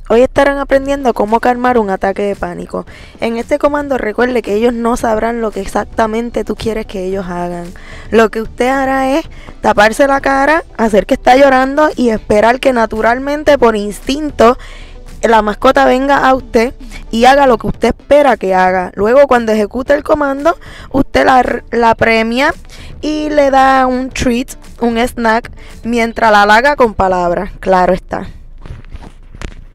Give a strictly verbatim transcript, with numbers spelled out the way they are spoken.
Hoy estarán aprendiendo cómo calmar un ataque de pánico. En este comando recuerde que ellos no sabrán lo que exactamente tú quieres que ellos hagan. Lo que usted hará es taparse la cara, hacer que está llorando y esperar que naturalmente por instinto la mascota venga a usted y haga lo que usted espera que haga. Luego, cuando ejecute el comando, usted la, la premia y le da un treat, un snack, mientras la halaga con palabras. Claro está.